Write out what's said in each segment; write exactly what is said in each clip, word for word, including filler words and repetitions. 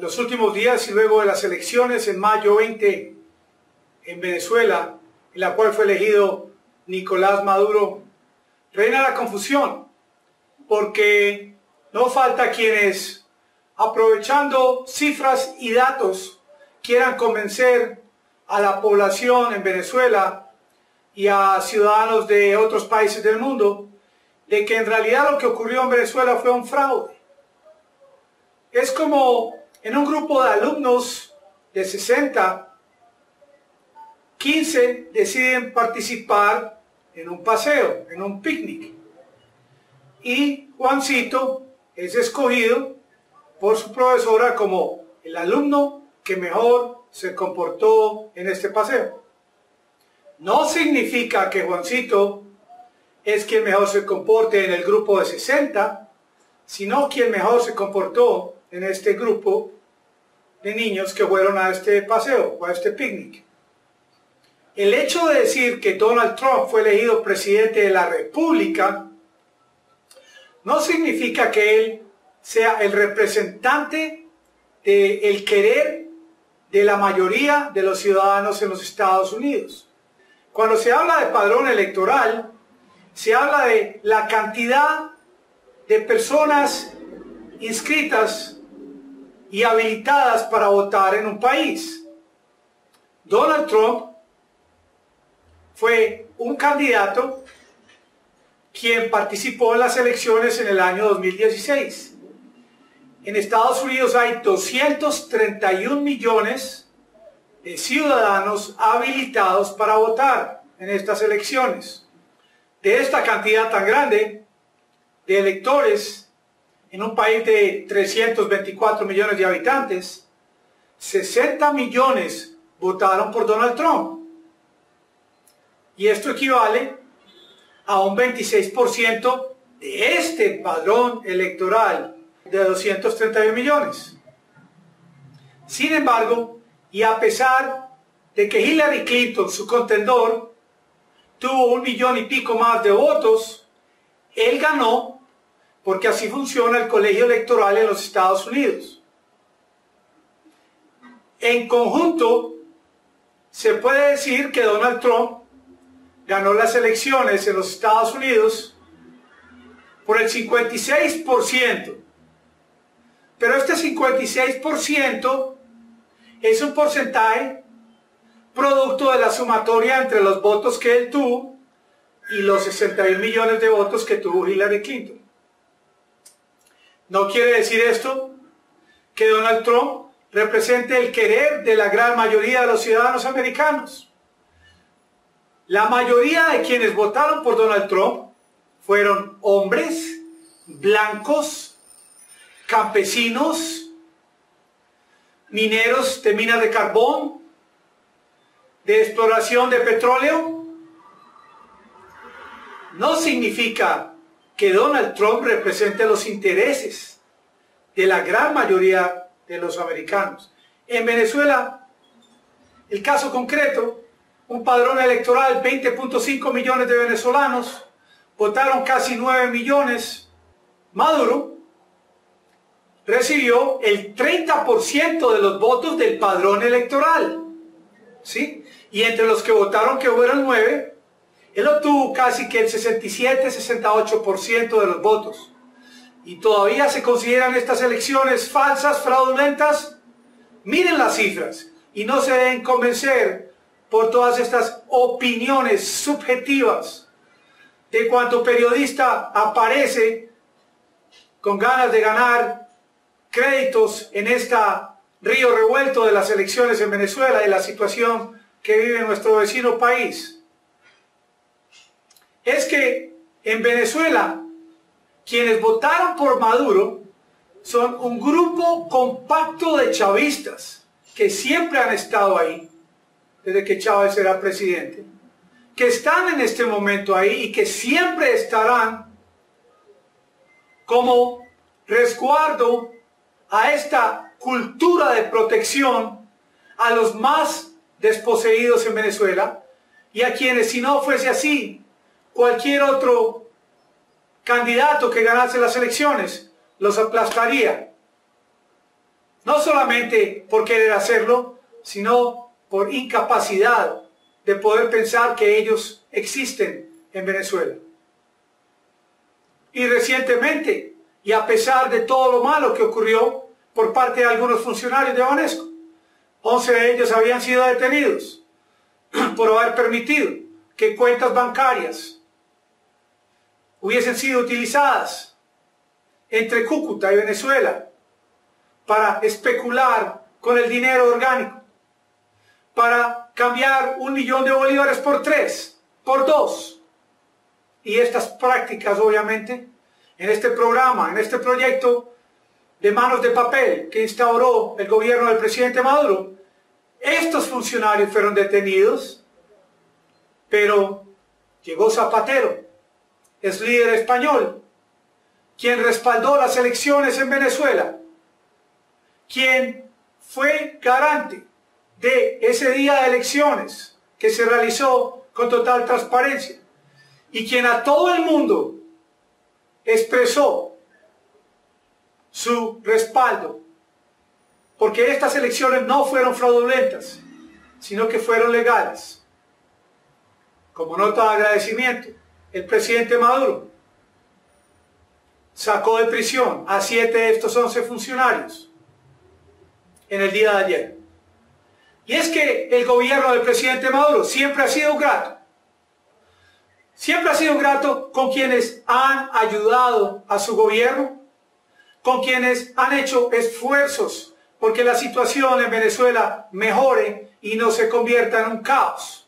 En los últimos días y luego de las elecciones en mayo veinte en Venezuela, en la cual fue elegido Nicolás Maduro, reina la confusión, porque no falta quienes, aprovechando cifras y datos, quieran convencer a la población en Venezuela y a ciudadanos de otros países del mundo de que en realidad lo que ocurrió en Venezuela fue un fraude. Es como en un grupo de alumnos de sesenta, quince deciden participar en un paseo, en un picnic. Y Juancito es escogido por su profesora como el alumno que mejor se comportó en este paseo. No significa que Juancito es quien mejor se comporte en el grupo de sesenta, sino quien mejor se comportó en este grupo de niños que fueron a este paseo o a este picnic. El hecho de decir que Donald Trump fue elegido presidente de la República no significa que él sea el representante del querer de la mayoría de los ciudadanos en los Estados Unidos. Cuando se habla de padrón electoral, se habla de la cantidad de personas inscritas y habilitadas para votar en un país. Donald Trump fue un candidato quien participó en las elecciones en el año dos mil dieciséis. En Estados Unidos hay doscientos treinta y un millones de ciudadanos habilitados para votar en estas elecciones. De esta cantidad tan grande de electores en un país de trescientos veinticuatro millones de habitantes, sesenta millones votaron por Donald Trump. Y esto equivale a un veintiséis por ciento de este padrón electoral de doscientos treinta y un millones. Sin embargo, y a pesar de que Hillary Clinton, su contendor, tuvo un millón y pico más de votos, él ganó porque así funciona el colegio electoral en los Estados Unidos. En conjunto, se puede decir que Donald Trump ganó las elecciones en los Estados Unidos por el cincuenta y seis por ciento. Pero este cincuenta y seis por ciento es un porcentaje producto de la sumatoria entre los votos que él tuvo y los sesenta y un millones de votos que tuvo Hillary Clinton. No quiere decir esto que Donald Trump represente el querer de la gran mayoría de los ciudadanos americanos. La mayoría de quienes votaron por Donald Trump fueron hombres, blancos, campesinos, mineros de minas de carbón, de exploración de petróleo. No significa que Donald Trump represente los intereses de la gran mayoría de los americanos. En Venezuela, el caso concreto, un padrón electoral, veinte punto cinco millones de venezolanos, votaron casi nueve millones. Maduro recibió el treinta por ciento de los votos del padrón electoral, ¿sí? Y entre los que votaron, que fueron nueve, él obtuvo casi que el sesenta y siete a sesenta y ocho por ciento de los votos. Y todavía se consideran estas elecciones falsas, fraudulentas. Miren las cifras y no se dejen convencer por todas estas opiniones subjetivas de cuanto periodista aparece con ganas de ganar créditos en este río revuelto de las elecciones en Venezuela y la situación que vive nuestro vecino país. Es que en Venezuela quienes votaron por Maduro son un grupo compacto de chavistas que siempre han estado ahí desde que Chávez era presidente, que están en este momento ahí y que siempre estarán como resguardo a esta cultura de protección a los más desposeídos en Venezuela y a quienes, si no fuese así, cualquier otro candidato que ganase las elecciones los aplastaría. No solamente por querer hacerlo, sino por incapacidad de poder pensar que ellos existen en Venezuela. Y recientemente, y a pesar de todo lo malo que ocurrió por parte de algunos funcionarios de Banesco, once de ellos habían sido detenidos por haber permitido que cuentas bancarias hubiesen sido utilizadas entre Cúcuta y Venezuela para especular con el dinero orgánico, para cambiar un millón de bolívares por tres, por dos. Y estas prácticas, obviamente, en este programa, en este proyecto de manos de papel que instauró el gobierno del presidente Maduro, estos funcionarios fueron detenidos, pero llegó Zapatero, es líder español, quien respaldó las elecciones en Venezuela, quien fue garante de ese día de elecciones que se realizó con total transparencia y quien a todo el mundo expresó su respaldo, porque estas elecciones no fueron fraudulentas, sino que fueron legales. Como nota de agradecimiento, el presidente Maduro sacó de prisión a siete de estos once funcionarios en el día de ayer. Y es que el gobierno del presidente Maduro siempre ha sido grato. Siempre ha sido grato con quienes han ayudado a su gobierno, con quienes han hecho esfuerzos porque la situación en Venezuela mejore y no se convierta en un caos.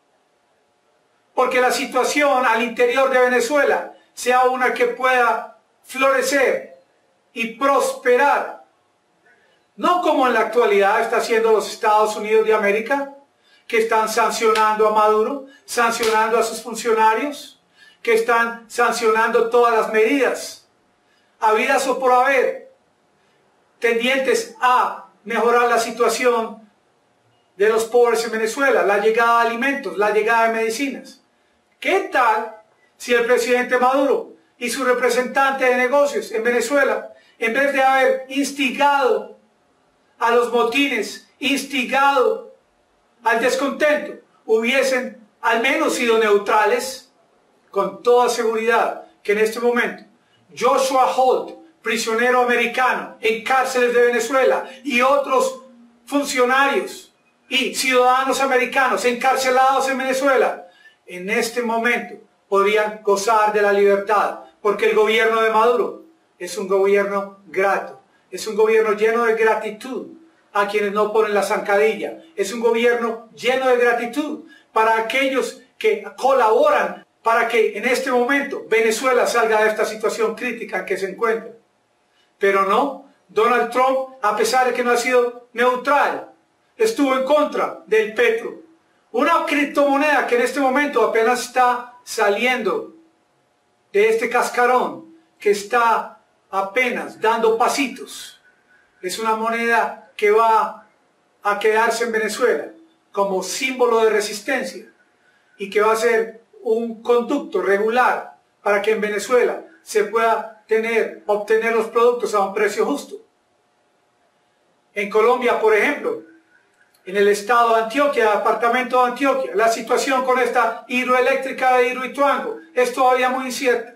Porque la situación al interior de Venezuela sea una que pueda florecer y prosperar. No como en la actualidad está haciendo los Estados Unidos de América, que están sancionando a Maduro, sancionando a sus funcionarios, que están sancionando todas las medidas, habidas o por haber, tendientes a mejorar la situación de los pobres en Venezuela, la llegada de alimentos, la llegada de medicinas. ¿Qué tal si el presidente Maduro y su representante de negocios en Venezuela, en vez de haber instigado a los motines, instigado al descontento, hubiesen al menos sido neutrales? Con toda seguridad que en este momento Joshua Holt, prisionero americano en cárceles de Venezuela, y otros funcionarios y ciudadanos americanos encarcelados en Venezuela, en este momento podrían gozar de la libertad, porque el gobierno de Maduro es un gobierno grato, es un gobierno lleno de gratitud a quienes no ponen la zancadilla, es un gobierno lleno de gratitud para aquellos que colaboran para que en este momento Venezuela salga de esta situación crítica en que se encuentra. Pero no, Donald Trump, a pesar de que no ha sido neutral, estuvo en contra del petro, una criptomoneda que en este momento apenas está saliendo de este cascarón, que está apenas dando pasitos. Es una moneda que va a quedarse en Venezuela como símbolo de resistencia y que va a ser un conducto regular para que en Venezuela se pueda tener, obtener los productos a un precio justo. En Colombia, por ejemplo, en el estado de Antioquia, departamento de Antioquia, la situación con esta hidroeléctrica de Hidroituango es todavía muy incierta.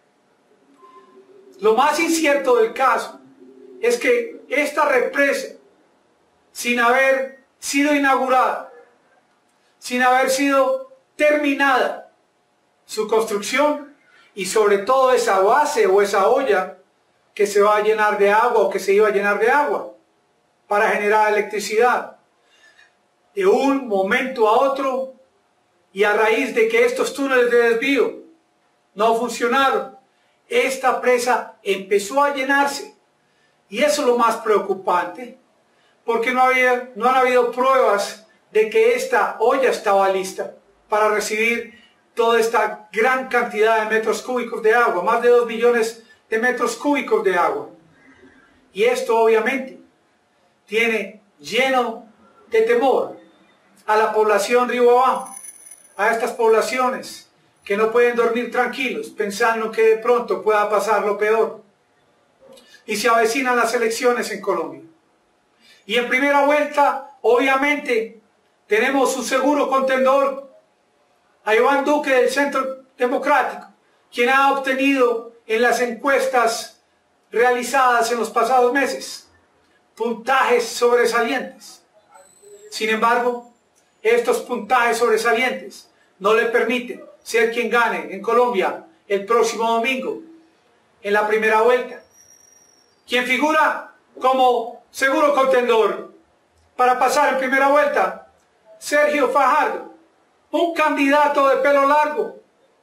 Lo más incierto del caso es que esta represa, sin haber sido inaugurada, sin haber sido terminada su construcción, y sobre todo esa base o esa olla que se va a llenar de agua o que se iba a llenar de agua para generar electricidad, de un momento a otro, y a raíz de que estos túneles de desvío no funcionaron, esta presa empezó a llenarse. Y eso es lo más preocupante, porque no, había, no han habido pruebas de que esta olla estaba lista para recibir toda esta gran cantidad de metros cúbicos de agua, más de dos millones de metros cúbicos de agua. Y esto obviamente tiene lleno de temor a la población río abajo, a estas poblaciones que no pueden dormir tranquilos pensando que de pronto pueda pasar lo peor. Y se avecinan las elecciones en Colombia. Y en primera vuelta, obviamente, tenemos un seguro contendor a Iván Duque del Centro Democrático, quien ha obtenido en las encuestas realizadas en los pasados meses puntajes sobresalientes. Sin embargo, estos puntajes sobresalientes no le permiten ser quien gane en Colombia el próximo domingo en la primera vuelta. Quien figura como seguro contendor para pasar en primera vuelta, Sergio Fajardo, un candidato de pelo largo,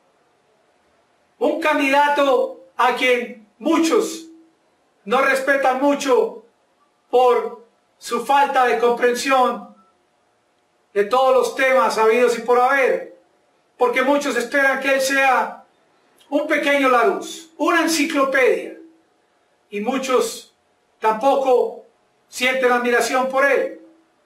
un candidato a quien muchos no respetan mucho por su falta de comprensión de todos los temas habidos y por haber, porque muchos esperan que él sea un pequeño Larousse, una enciclopedia, y muchos tampoco sienten admiración por él,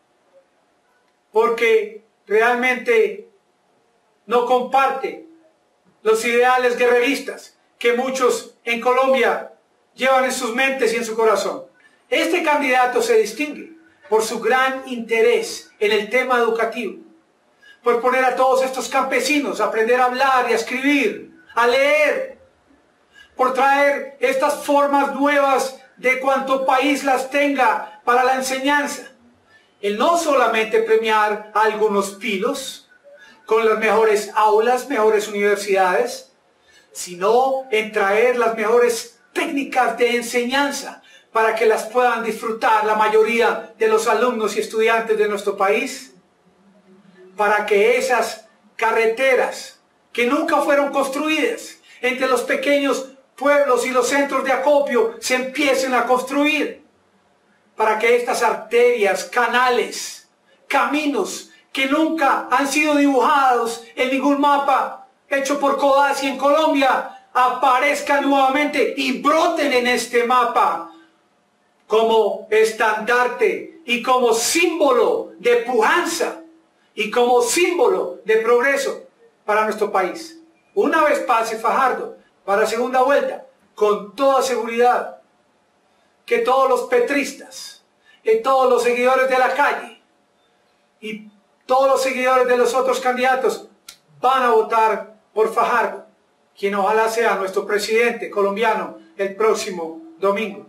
porque realmente no comparte los ideales guerreristas que muchos en Colombia llevan en sus mentes y en su corazón. Este candidato se distingue por su gran interés en el tema educativo, por poner a todos estos campesinos a aprender a hablar y a escribir, a leer, por traer estas formas nuevas de cuanto país las tenga para la enseñanza. El no solamente premiar a algunos pilos con las mejores aulas, mejores universidades, sino en traer las mejores técnicas de enseñanza para que las puedan disfrutar la mayoría de los alumnos y estudiantes de nuestro país, para que esas carreteras que nunca fueron construidas entre los pequeños pueblos y los centros de acopio se empiecen a construir, para que estas arterias, canales, caminos que nunca han sido dibujados en ningún mapa hecho por Codazzi en Colombia aparezcan nuevamente y broten en este mapa como estandarte y como símbolo de pujanza y como símbolo de progreso para nuestro país. Una vez pase Fajardo para segunda vuelta, con toda seguridad que todos los petristas y todos los seguidores de la calle y todos los seguidores de los otros candidatos van a votar por Fajardo, quien ojalá sea nuestro presidente colombiano el próximo domingo,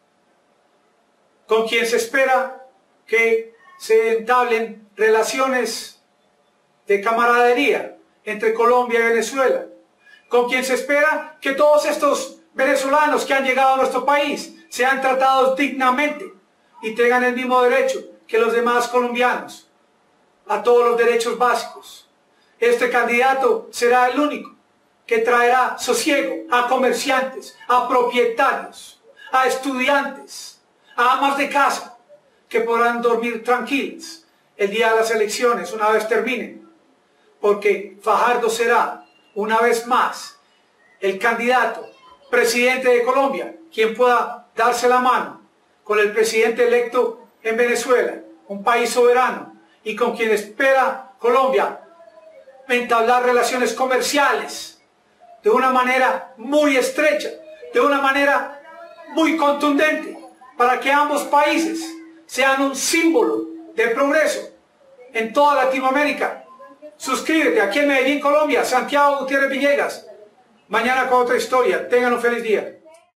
con quien se espera que se entablen relaciones de camaradería entre Colombia y Venezuela, con quien se espera que todos estos venezolanos que han llegado a nuestro país sean tratados dignamente y tengan el mismo derecho que los demás colombianos a todos los derechos básicos. Este candidato será el único que traerá sosiego a comerciantes, a propietarios, a estudiantes, a amas de casa, que podrán dormir tranquilos el día de las elecciones una vez terminen, porque Fajardo será una vez más el candidato presidente de Colombia, quien pueda darse la mano con el presidente electo en Venezuela, un país soberano, y con quien espera Colombia entablar relaciones comerciales de una manera muy estrecha, de una manera muy contundente, para que ambos países sean un símbolo de progreso en toda Latinoamérica. Suscríbete aquí en Medellín, Colombia, Santiago Gutiérrez Villegas. Mañana con otra historia. Tengan un feliz día.